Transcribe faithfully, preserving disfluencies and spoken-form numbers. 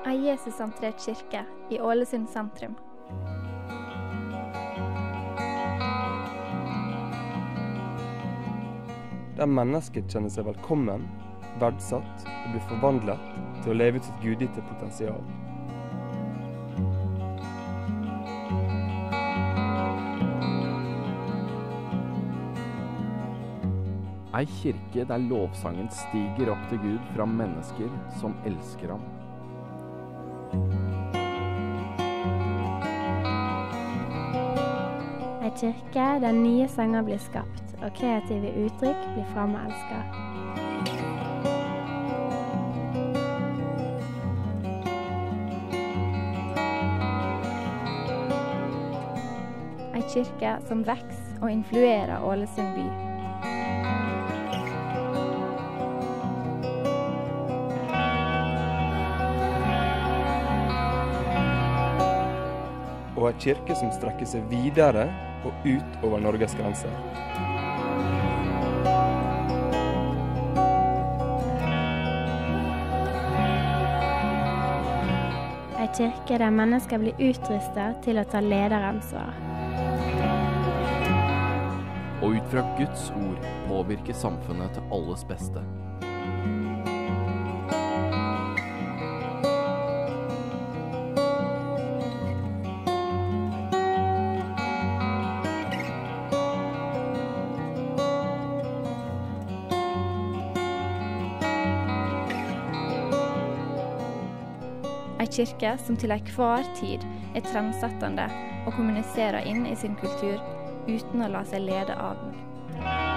Ei Jesus-sentrert kirke i Ålesund sentrum. Der mennesket kjenner seg velkommen, verdsatt og blir forvandlet til å leve ut sitt gudgitte potensial. Ei kirke der lovsangen stiger opp til Gud fra mennesker som elsker ham. Ei kirke der nye sanger blir skapt, og kreative uttrykk blir fremelsket. Ei kirke som vokser og influerer Ålesund by. Og en kirke som strekker seg videre og ut over Norges grenser. Ei kirke der mennesker blir utrustet til å ta lederansvar. Og ut fra Guds ord påvirke samfunnet til alles beste. Ei kirke som til enhver tid er trendsettende og kommuniserer inn i sin kultur uten å la seg lede av den.